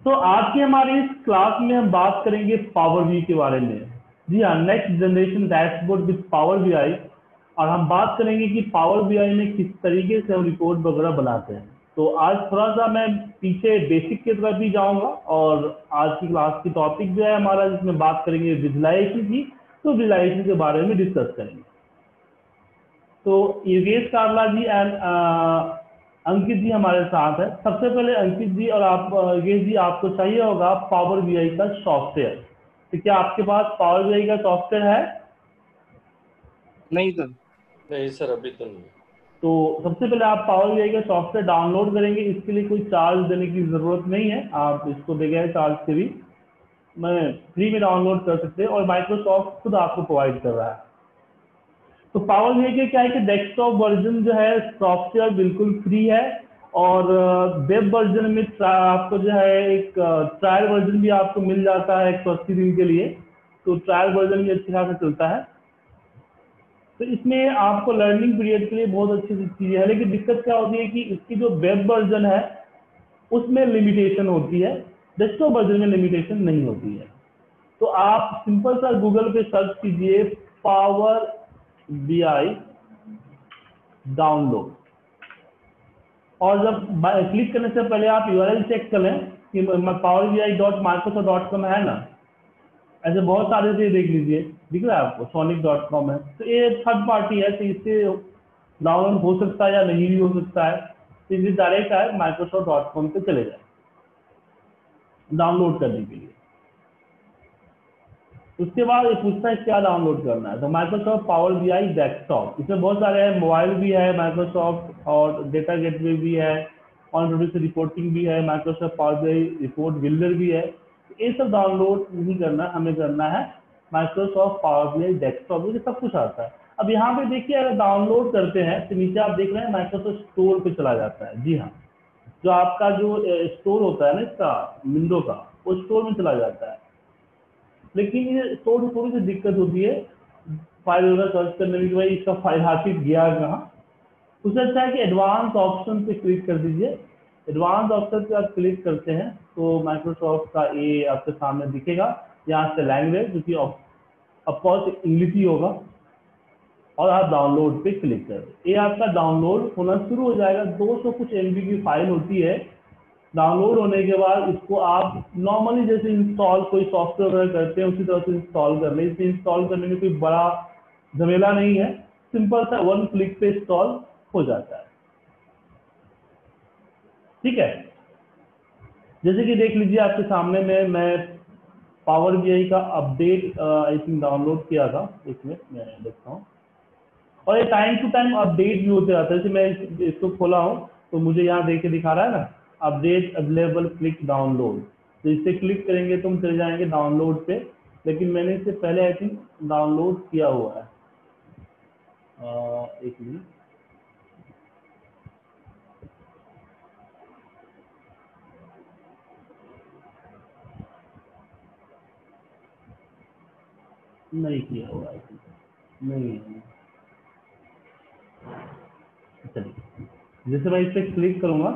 तो आज की हमारी इस क्लास में हम बात करेंगे पावर बी के बारे में। जी हाँ, next generation dashboard with Power BI. और हम बात करेंगे कि पावर बीआई में किस तरीके से हम रिपोर्ट वगैरह बनाते हैं। तो आज थोड़ा सा मैं पीछे बेसिक की तरफ भी जाऊंगा और आज की क्लास की टॉपिक जो है हमारा जिसमें बात करेंगे विजुलाइजेशन की, तो विजुलाइजेशन के बारे में डिस्कस करेंगे। तो योगेश कार्ला जी एंड अंकित जी हमारे साथ है। सबसे पहले अंकित जी और आप योगेश जी, आपको चाहिए होगा पावर बीआई का सॉफ्टवेयर। तो क्या आपके पास पावर बीआई का सॉफ्टवेयर है? नहीं सर। नहीं सर, अभी तो नहीं। तो सबसे पहले आप पावर बीआई का सॉफ्टवेयर डाउनलोड करेंगे। इसके लिए कोई चार्ज देने की जरूरत नहीं है, आप इसको बगैर चार्ज के भी मैं फ्री में डाउनलोड कर सकते हैं और माइक्रोसॉफ्ट खुद आपको प्रोवाइड कर रहा है। तो पावर बीआई के क्या है कि डेस्कटॉप वर्जन जो है सॉफ्टवेयर बिल्कुल फ्री है और वेब वर्जन में आपको जो है एक ट्रायल वर्जन भी आपको मिल जाता है 180 दिन के लिए। तो ट्रायल वर्जन भी अच्छी खासा चलता है। तो इसमें आपको लर्निंग पीरियड के लिए बहुत अच्छी चीज़ है, लेकिन दिक्कत क्या होती है कि इसकी जो वेब वर्जन है उसमें लिमिटेशन होती है, डेस्कटॉप वर्जन में लिमिटेशन नहीं होती है। तो आप सिंपल सा गूगल पे सर्च कीजिए पावर बीआई डाउनलोड, और जब क्लिक करने से पहले आप यूआरएल चेक कर लें कि powerbi.microsoft.com है ना। ऐसे बहुत सारे से देख लीजिए, दिख रहा है आपको sonic.com है। तो ये थर्ड पार्टी है, तो इससे डाउनलोड हो सकता है या नहीं भी हो सकता है। तो इसलिए डायरेक्ट है microsoft.com पे चले जाए डाउनलोड करने के लिए। उसके बाद ये पूछता है क्या डाउनलोड करना है। तो माइक्रोसॉफ्ट पावर बीआई डेस्कटॉप, इसमें बहुत सारे हैं, मोबाइल भी है माइक्रोसॉफ्ट और डेटा गेटवे भी है, ऑन प्रोड्यूसर रिपोर्टिंग भी है, Microsoft Power BI report builder भी है। ये सब डाउनलोड नहीं करना, हमें करना है माइक्रोसॉफ्ट पावर बीआई डेस्कटॉप, ये सब कुछ आता है। अब यहाँ पे देखिए, अगर डाउनलोड करते हैं तो नीचे आप देख रहे हैं माइक्रोसॉफ्ट स्टोर पे चला जाता है। जी हाँ, जो आपका जो स्टोर होता है ना इसका विंडो का, वो स्टोर में चला जाता है। लेकिन ये स्टोर में थोड़ी सी दिक्कत होती है फाइल वगैरह सर्च करने में कि भाई इसका फाइल आखिर गया कहाँ। उससे अच्छा है कि एडवांस ऑप्शन पे क्लिक कर दीजिए। एडवांस ऑप्शन पे आप क्लिक करते हैं तो माइक्रोसॉफ्ट का ये आपके सामने दिखेगा। यहाँ से लैंग्वेज जो कि ऑफकोर्स इंग्लिश ही होगा, और आप डाउनलोड पे क्लिक करें। ये आपका डाउनलोड होना शुरू हो जाएगा। 200 कुछ MB की फाइल होती है। डाउनलोड होने के बाद इसको आप नॉर्मली जैसे इंस्टॉल कोई सॉफ्टवेयर वगैरह करते हैं उसी तरह से इंस्टॉल कर लें। इसे इंस्टॉल करने में कोई बड़ा झमेला नहीं है, सिंपल सा 1 क्लिक पे इंस्टॉल हो जाता है। ठीक है, जैसे कि देख लीजिए आपके सामने में मैं पावर बीआई का अपडेट आई थिंक डाउनलोड किया था। इसमें मैं देखता हूँ, और ये टाइम टू टाइम अपडेट भी होते रहता है। जैसे मैं इसको खोला हूँ तो मुझे यहाँ देख के दिखा रहा है ना, अपडेट अवेलेबल क्लिक डाउनलोड। तो इससे क्लिक करेंगे तो हम चले जाएंगे डाउनलोड पे, लेकिन मैंने इससे पहले आई थिंक डाउनलोड किया हुआ है। एक मिनट, नहीं किया हुआ है, नहीं है। चलिए, जैसे मैं इस पर क्लिक करूंगा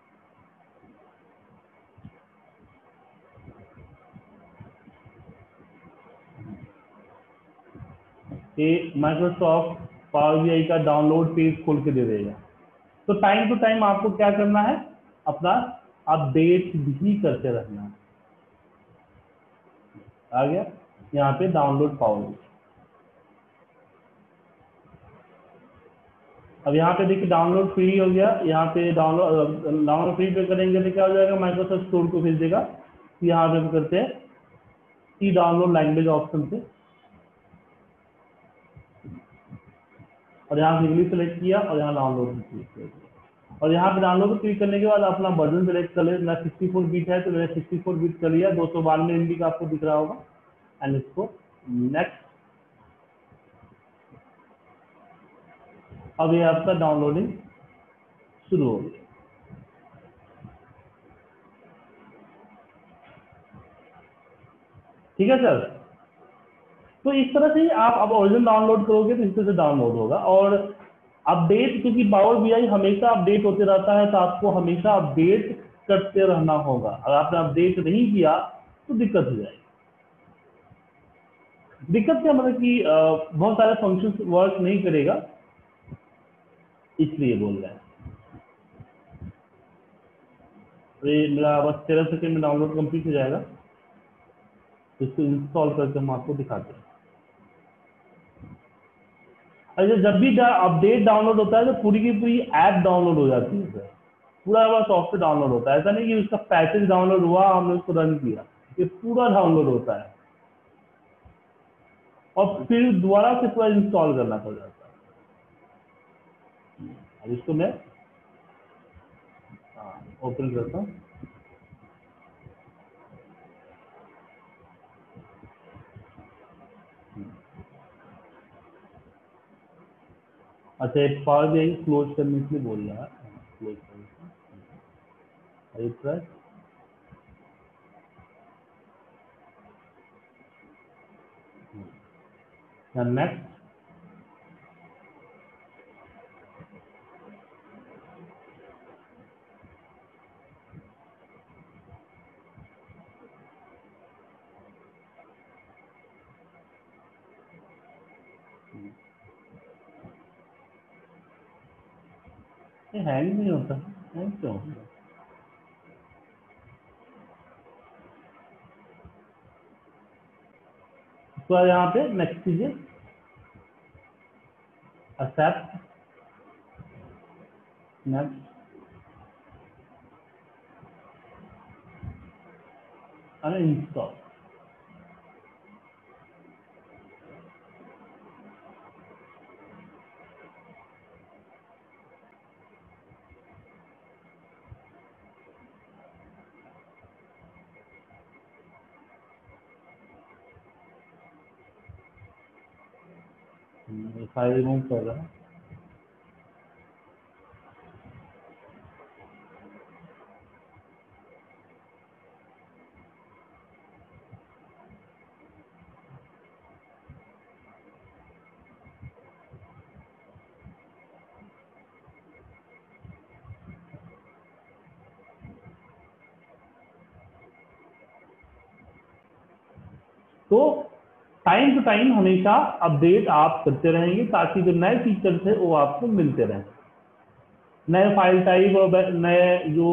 ये माइक्रोसॉफ्ट पावर बीआई का डाउनलोड पेज खोल के दे देगा। तो टाइम टू टाइम आपको क्या करना है, अपना अपडेट भी करते रहना है। आ गया यहाँ पे डाउनलोड पावर। अब यहाँ पे देखिए डाउनलोड फ्री हो गया। यहाँ पे डाउनलोड फ्री पे करेंगे तो क्या हो जाएगा, माइक्रोसॉफ्ट स्टोर को भेज देगा। यहाँ पे करते हैं ई डाउनलोड लैंग्वेज ऑप्शन से, और यहाँ से इंग्लिश सेलेक्ट किया और यहाँ डाउनलोड क्लिक कर दिया। और यहाँ पे डाउनलोड क्लिक करने के बाद अपना वर्जन सेलेक्ट कर ले। मेरा 64 बिट है तो मैंने 64 बिट कर लिया। 292 MB का आपको दिख रहा होगा, एंड इसको नेक्स्ट। अब ये आपका डाउनलोडिंग शुरू हो गया। ठीक है सर, तो इस तरह से आप अब ओरिजिनल डाउनलोड करोगे तो इस तरह से डाउनलोड होगा। और अपडेट, क्योंकि पावर बीआई हमेशा अपडेट होते रहता है, तो आपको हमेशा अपडेट करते रहना होगा। अगर आपने अपडेट नहीं किया तो दिक्कत हो जाएगी। दिक्कत क्या मतलब कि बहुत सारे फंक्शंस वर्क नहीं करेगा, इसलिए बोल रहे हैं। तो ये मेरा बस 13 सेकंड में डाउनलोड कंप्लीट हो जाएगा, तो इसको इंस्टॉल करके हम आपको दिखाते हैं। अच्छा, जब भी अपडेट डाउनलोड होता है तो पूरी की पूरी ऐप डाउनलोड हो जाती है सर, पूरा सॉफ्टवेयर डाउनलोड होता है। ऐसा नहीं कि उसका पैकेज डाउनलोड हुआ हमने उसको रन किया, ये पूरा डाउनलोड होता है और फिर दोबारा से पूरा इंस्टॉल करना पड़ जाता है। अब इसको मैं ओपन करता हूँ। अच्छा, एक पावर बीआई क्लोज करने के लिए बोल रहा है, क्लोज करने रिफ्रेश। नेक्स्ट, ये हैंग नहीं होता, हैंग क्यों होता है? तो यहाँ पे नेक्स्ट कीजिए, एक्सेप्ट, नेक्स्ट, और इंस्टॉल। फाइल रिमूव कर रहा है। तो टाइम टू टाइम हमेशा अपडेट आप करते रहेंगे ताकि जो नए फीचर्स है वो आपको मिलते रहें। नए फाइल टाइप और नए जो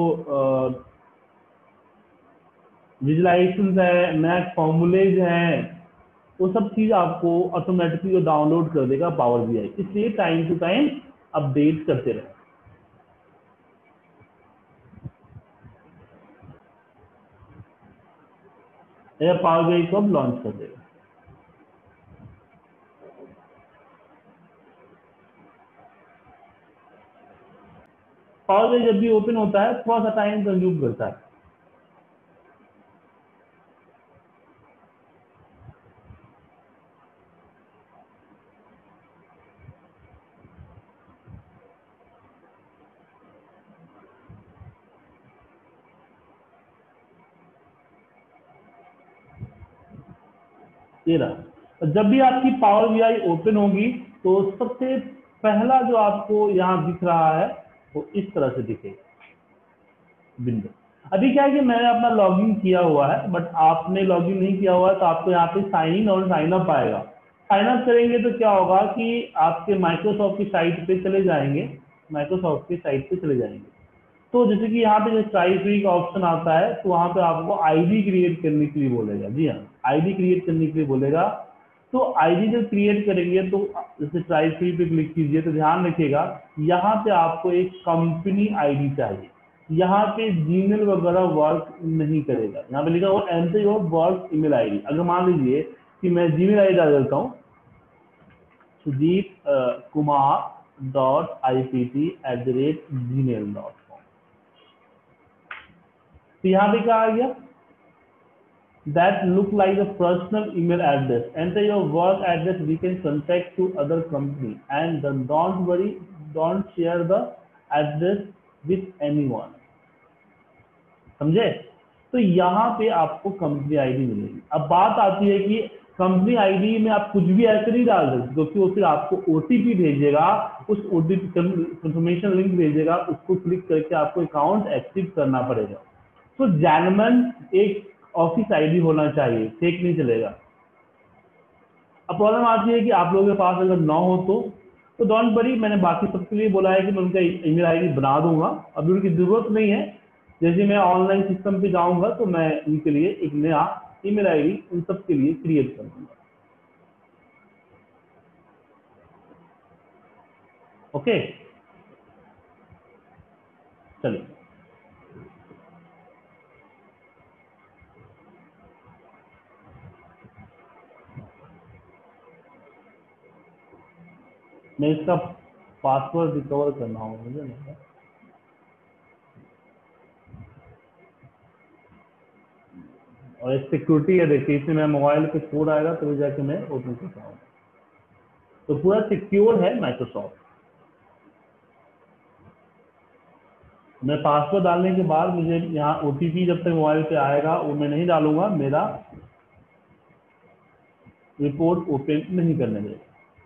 विजुलाइजेशन है, नए फॉर्मूलेज हैं, वो सब चीज़ आपको ऑटोमेटिकली डाउनलोड कर देगा पावर बीआई। इसलिए टाइम टू टाइम अपडेट करते रहें। यह पावर बीआई को अब लॉन्च कर देगा। पावर बीआई जब भी ओपन होता है थोड़ा सा टाइम कंज्यूम करता है। ये रहा। जब भी आपकी पावर बीआई ओपन होगी तो सबसे पहला जो आपको यहाँ दिख रहा है वो इस तरह से दिखेगा विंडो। अभी क्या है कि मैंने अपना लॉगिन किया हुआ है, बट आपने लॉगिन नहीं किया हुआ है तो आपको यहाँ पे साइन इन और साइन अप आएगा। साइन अप करेंगे तो क्या होगा कि आपके माइक्रोसॉफ्ट की साइट पे चले जाएंगे, माइक्रोसॉफ्ट की साइट पे चले जाएंगे। तो जैसे कि यहाँ पे जो ट्राई फ्री का ऑप्शन आता है तो वहाँ पे आपको आईडी क्रिएट करने के लिए बोलेगा। जी हाँ, आईडी क्रिएट करने के लिए बोलेगा। तो आईडी जब क्रिएट करेंगे तो जैसे ट्राई फ्री पे क्लिक कीजिए तो ध्यान रखिएगा यहाँ पे आपको एक कंपनी आईडी चाहिए। यहाँ पे जीमेल वगैरह वर्क नहीं करेगा। यहाँ पे लिखा हुआ enter your work email ID. अगर मान लीजिए कि मैं जीमेल आईडी डाल देता हूँ sudeep.kumar.ipt@gmail.com। तो यहाँ पे क्या आ गया, that look like a personal email address, enter your work address, we can contact to other company and then don't worry, don't share the address with anyone। समझे? तो यहाँ पे आपको कंपनी आईडी मिलेगी। अब बात आती है कि कंपनी आईडी में आप कुछ भी ऐसे नहीं डाल सकते क्योंकि वो फिर आपको ओटीपी भेजेगा, उस ओटीपी कंफर्मेशन लिंक भेजेगा, उसको क्लिक करके आपको अकाउंट एक्टिव करना पड़ेगा। तो जैनमन एक ऑफिस आईडी होना चाहिए, फेक नहीं चलेगा। अब प्रॉब्लम आती है कि आप लोगों के पास अगर ना हो तो डोंट वरी, मैंने बाकी सबके लिए बोला है कि मैं उनका ईमेल आईडी बना दूंगा, अभी उनकी जरूरत नहीं है। जैसे मैं ऑनलाइन सिस्टम पे जाऊंगा तो मैं उनके लिए एक नया ईमेल आईडी उन सबके लिए क्रिएट कर दूंगा। ओके, चलिए मैं इसका पासवर्ड रिकवर करना होगा मुझे नहीं। और एक सिक्योरिटी है, देखिए इसमें मैं मोबाइल पे कोड आएगा तो जाके मैं ओपन कर पाऊंगा। तो पूरा सिक्योर है माइक्रोसॉफ्ट। मैं पासवर्ड डालने के बाद मुझे यहाँ ओटीपी जब तक मोबाइल पे आएगा वो मैं नहीं डालूंगा, मेरा रिपोर्ट ओपन नहीं करने देगा।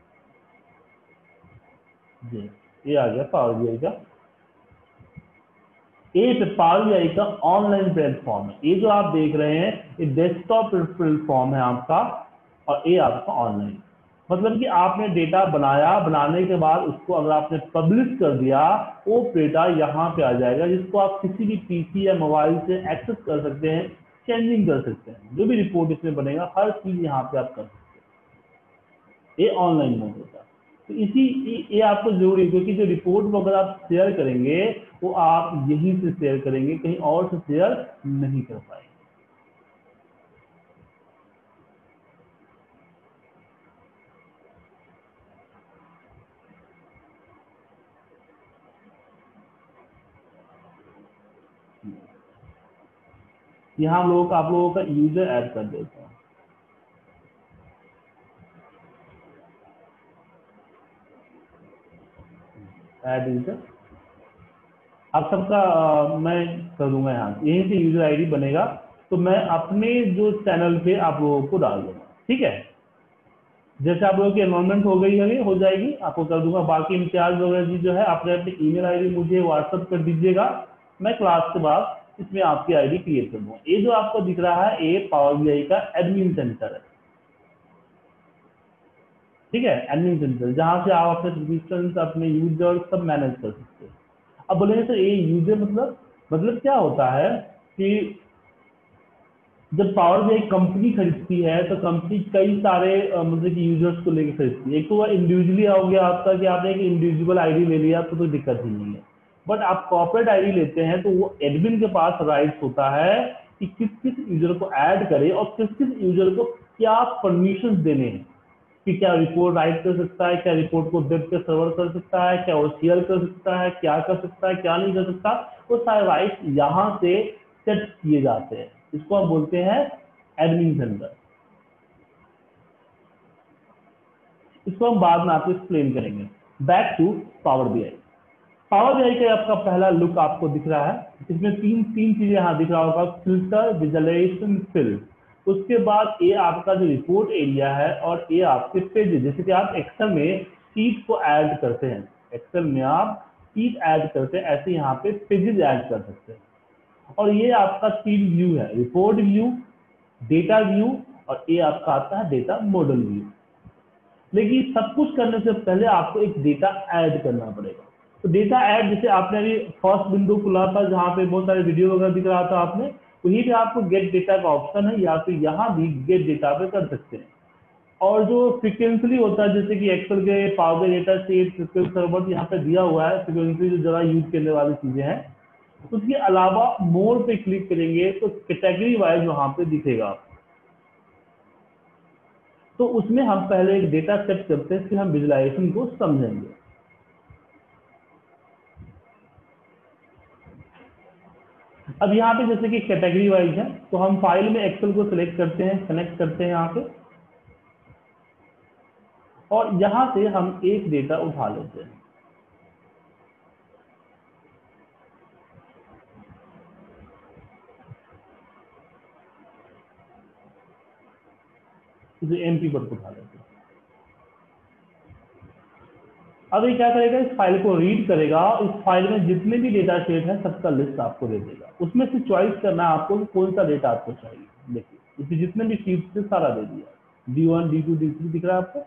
जी, ये आ गया पावर बीआई का। ये पावर बीआई का ऑनलाइन प्लेटफॉर्म है। ये जो आप देख रहे हैं ये डेस्कटॉप प्लेटफॉर्म है आपका, और ये आपका ऑनलाइन। मतलब कि आपने डेटा बनाया, बनाने के बाद उसको अगर आपने पब्लिश कर दिया, वो डेटा यहाँ पे आ जाएगा, जिसको आप किसी भी पीसी या मोबाइल से एक्सेस कर सकते हैं, चेंजिंग कर सकते हैं। जो भी रिपोर्ट इसमें बनेगा हर चीज यहाँ पे आप कर सकते हैं। ये ऑनलाइन मोड होता है। तो ये आपको जरूरी है, क्योंकि जो रिपोर्ट को अगर आप शेयर करेंगे वो आप यहीं से शेयर करेंगे, कहीं और से शेयर नहीं कर पाएंगे। यहाँ हम लोगों का आप लोगों का यूजर ऐड कर देते हैं। ऐड यूजर आप सबका मैं कर दूंगा, यहाँ यहीं से यूजर आईडी बनेगा। तो मैं अपने जो चैनल पे आप लोगों को डाल दूंगा, ठीक है। जैसे आप लोगों की एनरोलमेंट हो गई है, हो जाएगी, आपको कर दूंगा। बाकी इम्तियाज वगैरह जी जो है आपने अपनी ईमेल आईडी मुझे व्हाट्सअप कर दीजिएगा, मैं क्लास के बाद इसमें आपकी आईडी क्रिएट कर दूंगा। ये जो आपको दिख रहा है ये पावर बीआई का एडमिन सेंटर है, ठीक है। एडमिन सेंटर जहाँ से आप अपने सब्सक्रिप्शन, अपने यूजर सब मैनेज कर सकते हैं। अब बोलेंगे सर ये यूजर मतलब क्या होता है कि जब पावर बीआई कंपनी खरीदती है तो कंपनी कई सारे मतलब कि यूजर्स को लेकर खरीदती है। एक तो इंडिविजुअली हो गया आपका कि आपने एक इंडिविजुअल आईडी ले लिया तो कोई दिक्कत ही नहीं है। बट आप कॉर्पोरेट आईडी लेते हैं तो वो एडमिन के पास राइट्स होता है कि किस किस यूजर को ऐड करे और किस किस यूजर को क्या परमिशन देने हैं, कि क्या रिपोर्ट राइट कर सकता है, क्या रिपोर्ट को वेब पे सर्वर कर सकता है, क्या वो शेयर कर सकता है, क्या कर सकता है, क्या नहीं कर सकता। वो सारे राइट यहाँ से सेट किए जाते हैं। इसको हम बोलते हैं एडमिन सेंटर। इसको हम बाद में आपको एक्सप्लेन करेंगे। Back to Power BI. Power BI का आपका पहला लुक आपको दिख रहा है। इसमें तीन तीन चीजें यहाँ दिख रहा होगा, फिल्टर, विजुअलाइजेशन, फिल। उसके बाद ये आपका जो रिपोर्ट एरिया है और ये आपके पेजेस, जैसे कि आप एक्सेल में शीट को ऐड करते हैं, एक्सेल में आप शीट ऐड करते हैं, ऐसे यहाँ पे पेजेस ऐड कर सकते हैं। और ये आपका तीन व्यू है, रिपोर्ट व्यू, डेटा व्यू, और ये आपका आता है डेटा मॉडल व्यू। लेकिन सब कुछ करने से पहले आपको एक डेटा ऐड करना पड़ेगा। तो डेटा ऐड, जैसे आपने अभी फर्स्ट विंडो खुला था जहाँ पे बहुत सारे वीडियो वगैरह दिख रहा था आपने, वहीं पे आपको गेट डेटा का ऑप्शन है, या फिर यहाँ भी गेट डेटा पे कर सकते हैं। और जो फ्रिक्वेंसली होता है, जैसे कि एक्सेल के power data sheet SQL server यहाँ पे दिया हुआ है, फ्रिक्वेंसली जो जरा यूज करने वाली चीजें हैं। उसके अलावा मोर पे क्लिक करेंगे तो कैटेगरी वाइज वहां पे दिखेगा। तो उसमें हम पहले एक डेटा सेट करते हैं, फिर हम विजुअलाइजेशन को समझेंगे। अब यहाँ पे जैसे कि कैटेगरी वाइज है, तो हम फाइल में एक्सेल को सिलेक्ट करते हैं, कनेक्ट करते हैं यहाँ पे, और यहाँ से हम एक डेटा उठा लेते हैं। इसे एमपी पर उठा लेते हैं। अब ये क्या करेगा, इस फाइल को रीड करेगा, इस फाइल में जितने भी डेटा सेट है सबका लिस्ट आपको दे देगा। उसमें से चॉइस करना है आपको कि कौन सा डेटा आपको चाहिए। देखिए इसमें जितने भी शीट थे सारा दे दिया, D1 D2 D3 दिख रहा है आपको,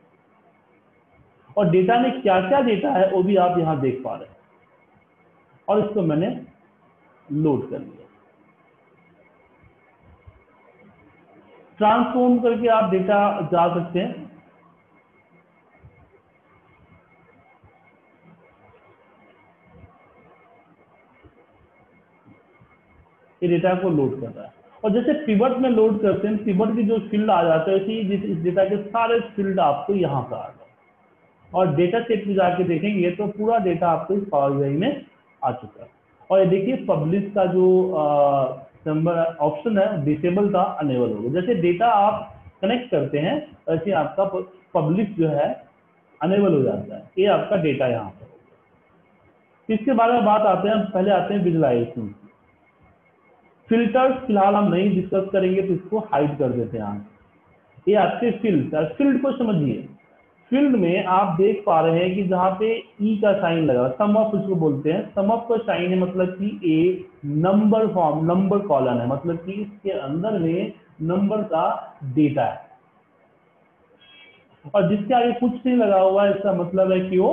और डेटा में क्या क्या डेटा है वो भी आप यहाँ देख पा रहे हैं। और इसको मैंने लोड कर लिया। ट्रांसफॉर्म करके आप डेटा जा सकते हैं। ये डेटा को लोड कर रहा है, और जैसे पिवट में लोड करते हैं, पिवट की जो फील्ड आ जाता है, इस डेटा के सारे फील्ड आपको यहाँ पर आ गए। और डेटा सेट में जाके देखेंगे तो पूरा डेटा आपको इस पावर BI में आ चुका है। और ये देखिए पब्लिश का जो नंबर ऑप्शन है डिसेबल था, अनेबल हो गया। जैसे डेटा आप कनेक्ट करते हैं वैसे आपका पब्लिश जो है अनेबल हो जाता है। ये आपका डेटा यहाँ पर हो गया। इसके बारे में बात आते हैं, पहले आते हैं विजुलाइजेशन। फिल्टर्स फिलहाल हम नहीं डिस्कस करेंगे, तो इसको हाइड कर देते हैं यहाँ। ये आपके फील्ड को समझिए। फील्ड में आप देख पा रहे हैं कि जहाँ पे ई का साइन लगा, सम ऑफ इसको बोलते हैं। सम ऑफ का साइन है मतलब कि a number form, number column है, मतलब कि इसके अंदर में नंबर का डेटा है। और जिसके आगे कुछ नहीं लगा हुआ है इसका मतलब है कि वो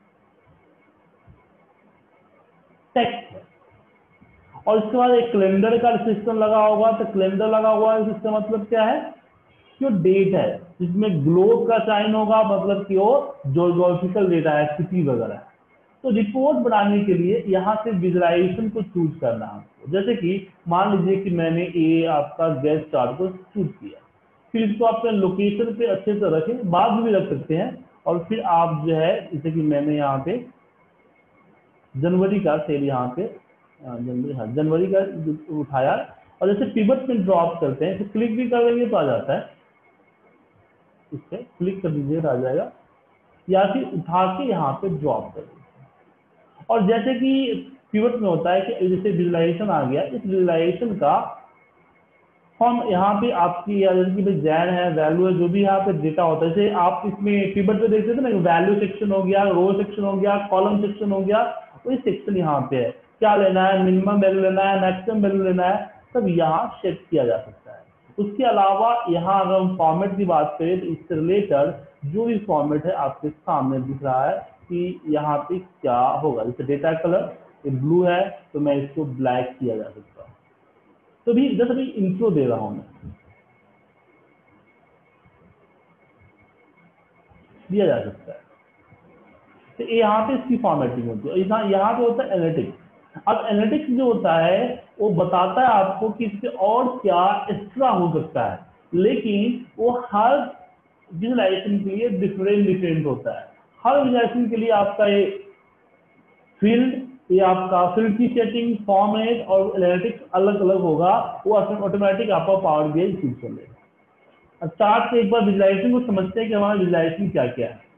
टेक्स्ट है। और इसके बाद एक कैलेंडर का सिस्टम लगा होगा, तो कैलेंडर लगा हुआ है इसका मतलब क्या है, जो डेट है, जिसमें ग्लोब का साइन होगा, मतलब कि वो ज्योग्राफिकल डेटा है, सिटी वगैरह। तो रिपोर्ट बनाने के लिए यहाँ से विजुलाइजेशन को चूज करना है आपको। जैसे कि मान लीजिए कि मैंने ये आपका गैस चार्ट को चूज किया, फिर इसको अपने लोकेशन पे अच्छे से रखें, बाद में भी रख सकते हैं। और फिर आप जो है, जैसे कि मैंने यहाँ पे जनवरी का सेल यहाँ पे जनवरी का उठाया, और जैसे पिवट में ड्रॉप करते हैं, तो क्लिक भी कर देंगे तो आ जाता है। इस पे क्लिक कर दीजिए तो आ जाएगा, या फिर उठा के यहाँ पे ड्रॉप कर दीजिए। और जैसे कि पिवट में होता है कि जैसे विजुलाइजेशन आ गया, इस विजुलाइजेशन का फॉर्म यहाँ पे आपकी जैन है, वैल्यू है, जो भी यहाँ पे डेटा होता है। जैसे आप इसमें पिवट पे देखते थे ना, वैल्यू सेक्शन हो गया, रो सेक्शन हो गया, कॉलम सेक्शन हो गया, वही सेक्शन यहाँ पे है। क्या लेना है, मिनिमम वैल्यू लेना है, मैक्सिमम वैल्यू लेना है, सब यहाँ सेट किया जा सकता है। उसके अलावा यहाँ अगर हम फॉर्मेट की बात करें, तो इससे रिलेटेड जो भी फॉर्मेट है आपके सामने दिख रहा है कि यहाँ पे क्या होगा। जैसे डेटा कलर ये ब्लू है, तो मैं इसको ब्लैक किया जा सकता हूँ। तो भी जैसे अभी इंट्रो दे रहा हूँ मैं, दिया जा सकता है। तो यहाँ पे इसकी फॉर्मेटिंग होती है। यहाँ पे होता है एनालिटिक्स। अब एनालिटिक्स जो होता है वो बताता है आपको कि इससे और क्या एक्स्ट्रा हो सकता है, लेकिन वो हर विजुलाइजेशन के लिए डिफरेंट होता है। हर विजुलाइजेशन के लिए आपका ये फील्ड, ये आपका फील्ड की सेटिंग, फॉर्मेट और एनालिटिक्स अलग अलग होगा। वो ऑटोमेटिक आपका पावर BI चूज कर लेगा। चार्ट से एक बार विजुलाइजेशन को समझते हैं कि हमारा विजुलाइजेशन क्या क्या है।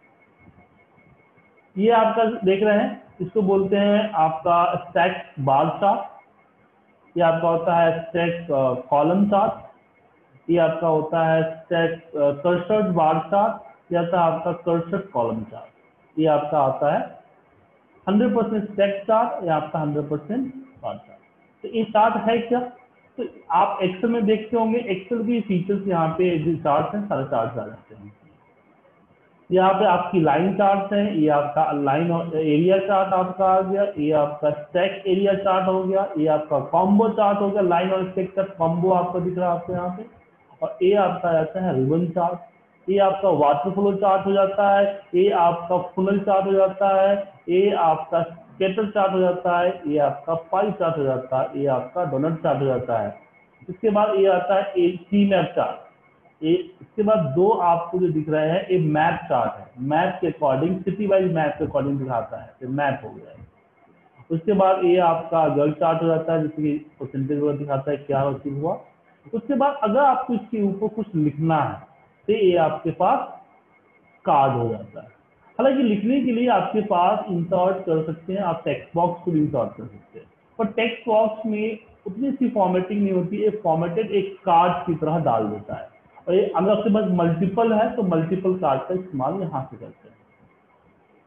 ये आपका देख रहे हैं, इसको बोलते हैं आपका स्टैक बार चार्ट। ये आपका होता है स्टैक कॉलम चार्ट। ये आपका होता है स्टैक कर्सर बार चार्ट। ये आता है आपका कर्सर कॉलम चार्ट। ये आपका आता है 100% स्टैक चार्ट, या आपका 100% बार चार्ट। तो ये चार्ट है क्या, तो आप एक्सेल में देखते होंगे, एक्सेल की फीचर्स यहाँ पे जो चार्ट हैं सारे चार्ट आ जाते हैं। यहाँ पे आपकी लाइन चार्ट है, ये आपका लाइन और एरिया चार्ट आपका आ गया, ये आपका स्टैक एरिया चार्ट हो गया, ये आपका कॉम्बो चार्ट हो गया, लाइन और स्टैक का कॉम्बो आपको दिख रहा है आपको यहाँ पे। और ये आपका आता है रिबन चार्ट। ये आपका वाटर फ्लो चार्ट हो जाता है, ये आपका फुनल चार्ट हो जाता है, ये आपका स्कैटर चार्ट हो जाता है, ये आपका पाई चार्ट हो जाता है, ये आपका डोनट चार्ट हो जाता है। इसके बाद ये आता है सी मैप चार्ट। इसके बाद दो आपको जो दिख रहे हैं, ये मैप चार्ट है, मैप के अकॉर्डिंग, सिटी वाइज मैप के अकॉर्डिंग दिखाता है, तो मैप हो गया है। उसके बाद ये आपका गर्ल चार्ट हो जाता है, जिसकी परसेंटेज वगैरह दिखाता है क्या अचीव हुआ। उसके बाद अगर आपको इसके ऊपर कुछ लिखना है, तो ये आपके पास कार्ड हो जाता है। हालांकि लिखने के लिए आपके पास इंसर्ट कर सकते हैं, आप टेक्स्ट बॉक्स को भी इंसर्ट कर सकते हैं, पर टेक्स्ट बॉक्स में उतनी सी फॉर्मेटिंग नहीं होती है, फॉर्मेटेड एक कार्ड की तरह डाल देता है। और ये अगर आपके पास मल्टीपल है तो मल्टीपल कार्ड का इस्तेमाल यहाँ से करते हैं।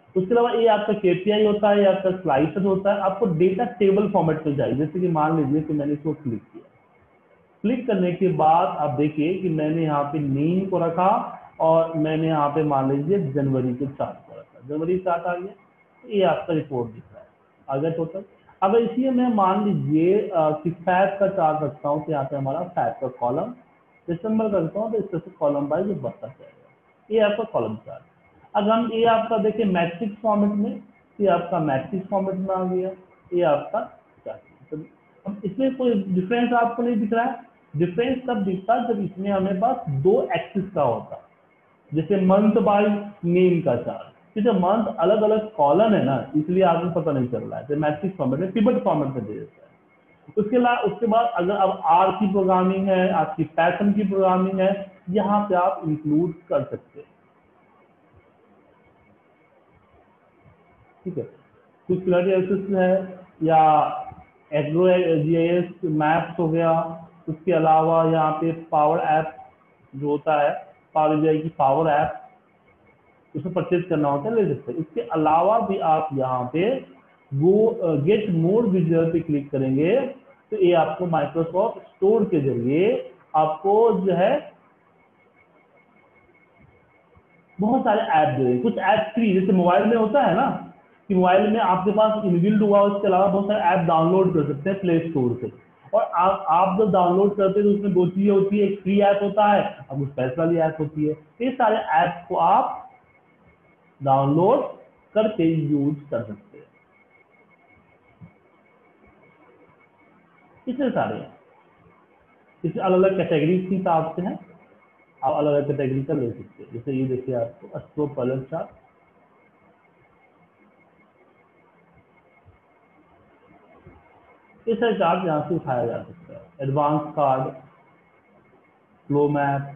उसके अलावा ये आपका केपीआई होता है, ये आपका स्लाइसर होता है। आपको डेटा टेबल फॉर्मेट में चाहिए, जैसे कि मान लीजिए कि मैंने इसको क्लिक किया, क्लिक करने के बाद आप देखिए कि मैंने यहाँ पे नेम को रखा और मैंने यहाँ पे मान लीजिए जनवरी के 4 को रखा, जनवरी 4 आ गया, ये आपका रिपोर्ट दिख रहा है। अगर टोटल अगर इसी में मान लीजिए कि फैट का चार्ट रखता हूँ तो यहाँ पे हमारा फैट का कॉलम दिसंबर करता हूँ तो इस तरह से कॉलम वाइज बढ़ता जाएगा। ये आपका कॉलम चार्ट। अगर हम ये आपका देखिए मैट्रिक्स फॉर्मेट में, ये आपका मैट्रिक्स फॉर्मेट में आ गया, ये आपका चार्ट। अब इसमें कोई डिफरेंस आपको नहीं दिख रहा है। डिफरेंस तब दिखता है जब इसमें हमें पास 2 एक्सिस का होता, जैसे मंथ बाय नेम का चार्ट। जैसे मंथ अलग अलग कॉलम है ना, इसलिए आपको पता नहीं चल रहा है। मैट्रिक्स फॉर्मेट में पिवट फॉर्मेट में दे देता है। उसके बाद अगर अब आर की प्रोग्रामिंग है, आपकी पैटर्न की प्रोग्रामिंग है, यहाँ पे आप इंक्लूड कर सकते हैं। ठीक है, कुछ क्लरिटी है या एग्रो जीआईएस मैप्स हो गया। उसके अलावा यहाँ पे पावर ऐप जो होता है, पावर बीआई की पावर ऐप, उसमें परचेज करना होता है, ले सकते हैं। इसके अलावा भी आप यहाँ पे वो गेट मोर विजुअल पे क्लिक करेंगे तो ये आपको माइक्रोसॉफ्ट स्टोर के जरिए आपको जो है बहुत सारे ऐप दे। कुछ ऐप फ्री, जैसे मोबाइल में होता है ना कि मोबाइल में आपके पास इनबिल्ट हुआ, उसके अलावा बहुत सारे ऐप डाउनलोड कर सकते हैं प्ले स्टोर से। और आप जब डाउनलोड करते हैं तो उसमें 2 चीजें होती है, एक फ्री ऐप होता है और कुछ पैसे वाली ऐप होती है। ये सारे ऐप को आप डाउनलोड करके यूज कर सकते हैं। इतने सारे हैं, इसमें अलग अलग कैटेगरीज के हिसाब से हैं, आप अलग अलग कैटेगरी का ले सकते हैं। जैसे ये देखिए आपको अस्ट्रो पलर चार्ट, ये सारे चार्ट यहाँ से उठाया जा सकता है। एडवांस कार्ड, फ्लो मैप,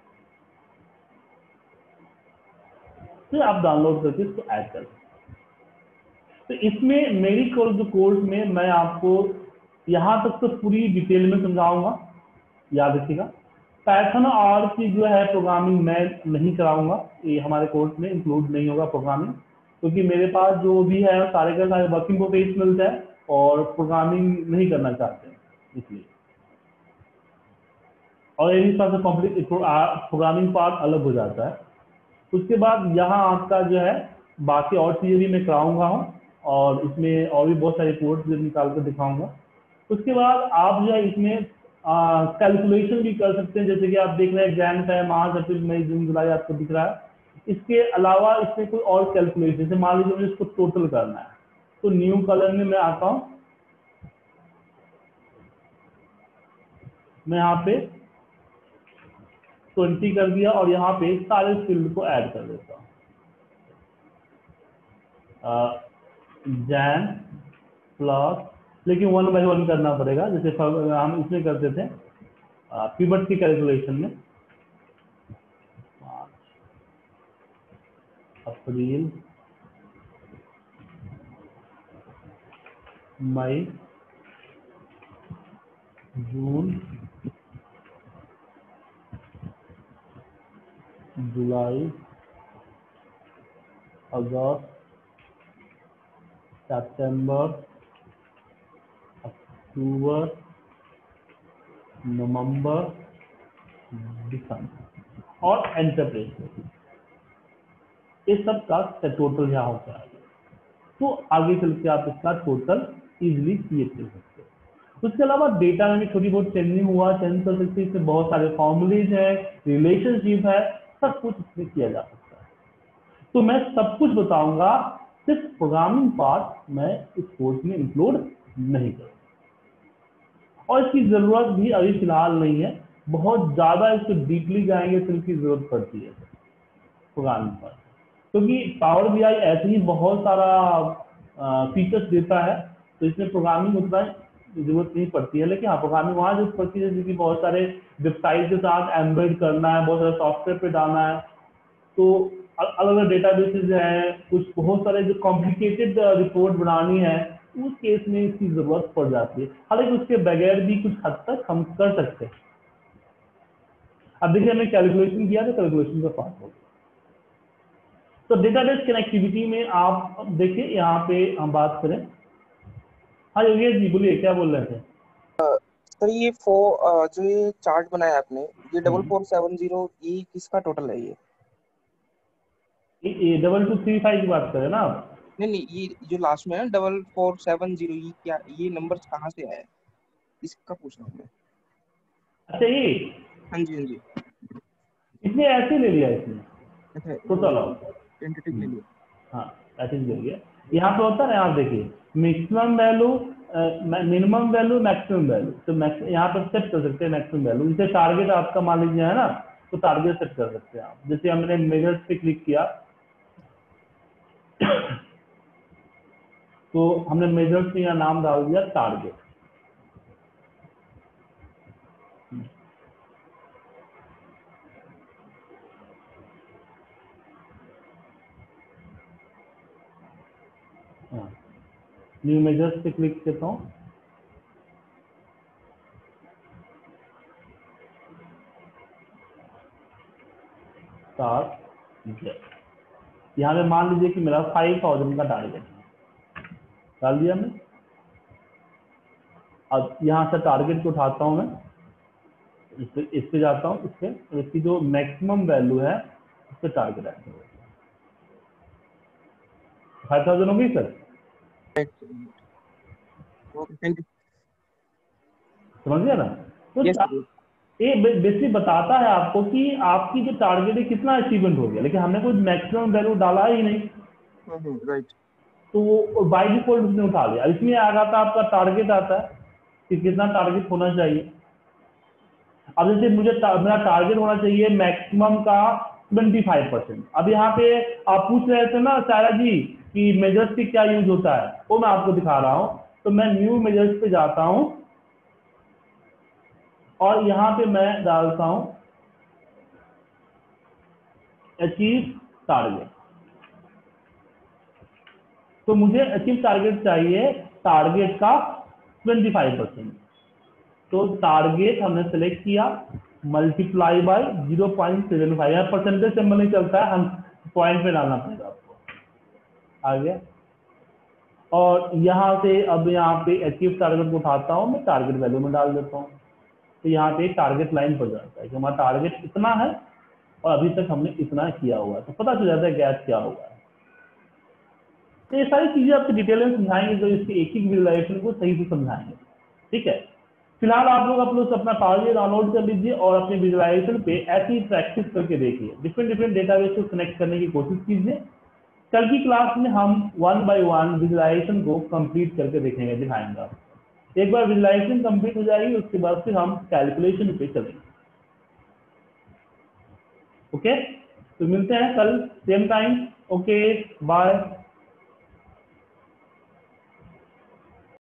तो आप डाउनलोड करके इसको ऐड कर सकते हैं। तो इसमें मेरी जो कोर्स में मैं आपको यहाँ तक तो पूरी डिटेल में समझाऊंगा, याद रखिएगा। पैथन और की जो है प्रोग्रामिंग मैं नहीं कराऊंगा, ये हमारे कोर्स में इंक्लूड नहीं होगा प्रोग्रामिंग, क्योंकि मेरे पास जो भी है सारे के सारे वर्किंग प्रोफेशनल्स है और प्रोग्रामिंग नहीं करना चाहते हैं, इसलिए। और यही सबसे कॉम्प्लीट प्रोग्रामिंग पार्ट अलग हो जाता है। उसके बाद यहाँ आपका जो है बाकी और चीज़ें भी मैं कराऊंगा हूँ और इसमें और भी बहुत सारे कोर्स निकाल कर दिखाऊंगा। उसके बाद आप जो है इसमें कैलकुलेशन भी कर सकते हैं, जैसे कि आप देख रहे हैं जैन है, मार्च अप्रैल मई जून जुलाई आपको दिख रहा है। इसके अलावा इसमें कोई और कैलकुलेशन, जैसे मान लीजिए मुझे इसको टोटल करना है तो न्यू कलर में मैं आता हूँ, मैं यहाँ पे 20 कर दिया और यहाँ पे सारे फील्ड को ऐड कर देता हूँ। जैन प्लस, लेकिन 1 बाय 1 करना पड़ेगा, जैसे हम इसमें करते थे पिवट की कैलकुलेशन में। मार्च अप्रैल मई जून जुलाई अगस्त सितंबर अक्टूबर नवंबर दिसंबर और एंटरप्रेस, ये सब का टोटल यहाँ होता है। तो आगे चल के आप इसका टोटल इजीली क्रिएट कर सकते हैं। उसके अलावा डेटा में भी थोड़ी बहुत चेंजिंग हुआ, चेंज कर सकते हैं। इसमें बहुत सारे फॉर्मूलेज है, रिलेशनशिप है, सब कुछ इसमें किया जा सकता है। तो मैं सब कुछ बताऊंगा, सिर्फ प्रोग्रामिंग पार्ट मैं इस कोर्स में इंक्लूड नहीं करूँगा और इसकी जरूरत भी अभी फिलहाल नहीं है। बहुत ज्यादा इसको डीपली जाएंगे तो इसकी जरूरत पड़ती है प्रोग्रामिंग पार्ट, क्योंकि पावर बीआई ऐसे ही बहुत सारा फीचर्स देता है, तो इसमें प्रोग्रामिंग उतना जरूरत नहीं पड़ती है। लेकिन हाँ, प्रोग्रामिंग वहाँ जरूरत पड़ती है जैसे कि बहुत सारे वेबसाइट के साथ एम्बेड करना है, बहुत सारे सॉफ्टवेयर पे डालना है, तो अलग अलग डेटाबेसेस हैं, कुछ बहुत सारे जो कॉम्प्लिकेटेड रिपोर्ट बनानी है, उस केस में इसकी जरूरत पड़ जाती है। हालांकि उसके बगैर भी कुछ हद तक हम कर सकते हैं। अब देखिए हमने कैलकुलेशन किया तो कैलकुलेशन का पार्ट हो गया। तो डेटाबेस कनेक्टिविटी में आप अब देखिए यहाँ पे हम बात करें। हाँ योगेश जी बोलिए, क्या बोल रहे थे? सर ये जो ये चार्ट बनाया आपने, ये 4470 किसका टोटल है ये? 2235 की बात करें ना आप? नहीं नहीं, ये जो लास्ट में है 4470, ये क्या, ये नंबर कहाँ से आया है, इसका पूछ रहा हूँ मैं। अच्छा ये हाँ जी हाँ जी। इसने ऐसे ले लिया इसने अच्छा, तो वो चलो। टेंटेटिव ले लिया। हाँ ऐसे ले लिया। यहाँ पे होता है ना, आप देखिए maximum value, minimum value, maximum value. तो यहाँ पे सेट कर सकते हैं मैक्सिमम वैल्यू। जैसे टारगेट आपका मान लीजिए है ना, तो टारगेट सेट कर सकते हैं आप। जैसे हमने मेजर्स पे क्लिक किया तो हमने मेजर्स में यहाँ नाम डाल दिया टारगेट। हाँ, न्यू मेजर्स पे क्लिक करता हूँ। टारगेट, यहाँ पे मान लीजिए कि मेरा 5000 का टारगेट है, डाल दिया मैं। अब यहाँ से टारगेट को उठाता हूँ मैं, इस पे जाता हूँ, इस पे, और इसकी जो मैक्सिमम वैल्यू है उस पर टारगेट ऐड करो। 5000 होगी सर, ओके, थैंक यू। समझ गया ना? तो यस सर। ये बेसिकली बताता है आपको कि आपकी जो टारगेट है कितना अचीवमेंट हो गया, लेकिन हमने कोई मैक्सिमम वैल्यू डाला ही नहीं, राइट। तो वो बाय डिफॉल्ट उसने उठा लिया। इसमें आ जाता है आपका टारगेट आता है कि कितना टारगेट होना चाहिए। अब जैसे मेरा टारगेट होना चाहिए मैक्सिमम का 25%। अब यहाँ पे आप पूछ रहे थे ना सारा जी कि मेजर्स पे क्या यूज होता है, वो मैं आपको दिखा रहा हूँ। तो मैं न्यू मेजर्स पे जाता हूँ और यहाँ पे मैं डालता हूँ अचीव टारगेट। तो मुझे अचीव टारगेट चाहिए टारगेट का 25%। तो टारगेट हमने सेलेक्ट किया, मल्टीप्लाई बाय 0.75। यहाँ परसेंटेज सिंबल नहीं चलता है, हम पॉइंट पे डालना पड़ेगा आपको। आ गया। और यहाँ से अब यहाँ पे अचीव टारगेट को उठाता हूँ, मैं टारगेट वैल्यू में डाल देता हूँ। तो यहाँ पे टारगेट लाइन पर जाता है कि हमारा टारगेट इतना है और अभी तक हमने इतना किया हुआ है, तो पता चल जाता है गैप क्या हुआ है। तो ये सारी चीजें आपको डिटेल में समझाएंगे, जो इसके एक एक विजुअलाइजेशन को सही से समझाएंगे। ठीक है, फिलहाल आप लोग अपना टारगेट डाउनलोड कर लीजिए और अपने विजुअलाइजेशन पे ऐसी प्रैक्टिस करके देखिए, डिफरेंट डिफरेंट डेटाबेस को कनेक्ट करने की कोशिश कीजिए। कल की क्लास में हम 1 बाय 1 विजुअलाइजेशन को कंप्लीट करके देखेंगे, दिखाएंगे आपको। एक बार विजुअलाइजेशन कंप्लीट हो जाएगी उसके बाद फिर हम कैलकुलेशन पे चलेंगे। ओके, तो मिलते हैं कल सेम टाइम। Okay, bye.